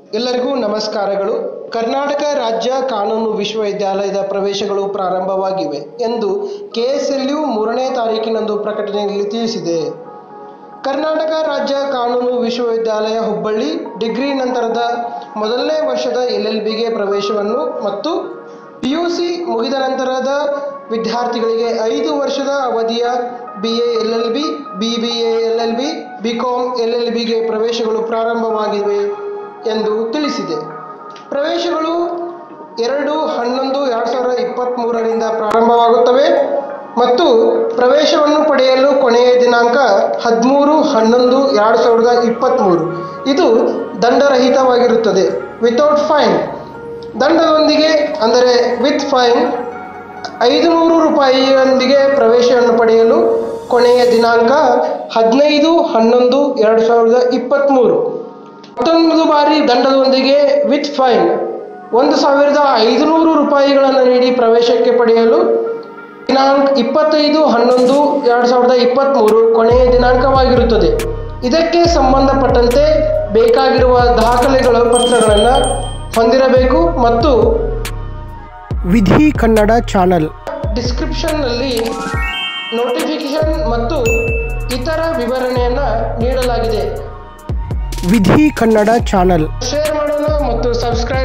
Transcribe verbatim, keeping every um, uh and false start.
ಎಲ್ಲರಿಗೂ ನಮಸ್ಕಾರಗಳು. ಕರ್ನಾಟಕ ರಾಜ್ಯ ಕಾನೂನು ವಿಶ್ವವಿದ್ಯಾಲಯದ ಪ್ರವೇಶಗಳು ಪ್ರಾರಂಭವಾಗಿವೆ ಎಂದು ಕೆ ಎಸ್ ಎಲ್ ಯು ಮೂರನೇ ತಾರೀಕಿನಂದು ಪ್ರಕಟಣೆಯಲ್ಲಿ ತಿಳಿಸಿದೆ. ಕರ್ನಾಟಕ ರಾಜ್ಯ ಕಾನೂನು ವಿಶ್ವವಿದ್ಯಾಲಯ ಹುಬ್ಬಳ್ಳಿ ಡಿಗ್ರಿ ನಂತರದ ಮೊದಲನೇ ವರ್ಷದ ಎಲ್ ಎಲ್ ಬಿಗೆ ಪ್ರವೇಶವನ್ನು ಮತ್ತು ಪಿ ಯು ಸಿ ಮುಗಿದ ನಂತರದ ವಿದ್ಯಾರ್ಥಿಗಳಿಗೆ ಐದು ವರ್ಷದ ಅವಧಿಯ B A L L B, B B A L L B, B com L L ಬಿಗೆ ಪ್ರವೇಶಗಳು ಪ್ರಾರಂಭವಾಗಿವೆ ಎಂದು ತಿಳಿಸಿದೆ. ಪ್ರವೇಶಗಳು ಎರಡು ಹನ್ನೊಂದು ಎರಡು ಸಾವಿರದ ಇಪ್ಪತ್ತ್ಮೂರರಿಂದ ಪ್ರಾರಂಭವಾಗುತ್ತವೆ ಮತ್ತು ಪ್ರವೇಶವನ್ನು ಪಡೆಯಲು ಕೊನೆಯ ದಿನಾಂಕ ಹದಿಮೂರು ಹನ್ನೊಂದು ಎರಡು ಸಾವಿರದ ಇಪ್ಪತ್ತ್ಮೂರು. ಇದು ದಂಡರಹಿತವಾಗಿರುತ್ತದೆ. ವಿತೌಟ್ ಫೈನ್, ದಂಡದೊಂದಿಗೆ ಅಂದರೆ ವಿತ್ ಫೈನ್ ಐದುನೂರು ರೂಪಾಯಿಯೊಂದಿಗೆ ಪ್ರವೇಶವನ್ನು ಪಡೆಯಲು ಕೊನೆಯ ದಿನಾಂಕ ಹದಿನೈದು ಹನ್ನೊಂದು ಎರಡು ಸಾವಿರದ ಇಪ್ಪತ್ತ್ಮೂರು. ಹತ್ತೊಂಬತ್ತು ಬಾರಿ ದಂಡದೊಂದಿಗೆ ವಿತ್ ಫೈನ್ ಒಂದು ಸಾವಿರದ ಐದುನೂರು ರೂಪಾಯಿಗಳನ್ನು ನೀಡಿ ಪ್ರವೇಶಕ್ಕೆ ಪಡೆಯಲು ದಿನಾಂಕ ಇಪ್ಪತ್ತೈದು ಹನ್ನೊಂದು ಎರಡು ಸಾವಿರದ ಇಪ್ಪತ್ತ್ಮೂರು ಕೊನೆಯ ದಿನಾಂಕವಾಗಿರುತ್ತದೆ. ಇದಕ್ಕೆ ಸಂಬಂಧಪಟ್ಟಂತೆ ಬೇಕಾಗಿರುವ ದಾಖಲೆಗಳ ಪತ್ರಗಳನ್ನು ಹೊಂದಿರಬೇಕು ಮತ್ತು ವಿಧಿ ಕನ್ನಡ ಚಾನಲ್ ಡಿಸ್ಕ್ರಿಪ್ಷನ್ನಲ್ಲಿ ನೋಟಿಫಿಕೇಶನ್ ಮತ್ತು ಇತರ ವಿವರಣೆಯನ್ನು ನೀಡಲಾಗಿದೆ. ವಿಧಿ ಕನ್ನಡ ಚಾನಲ್ ಶೇರ್ ಮಾಡೋಣ ಮತ್ತು ಸಬ್ಸ್ಕ್ರೈಬ್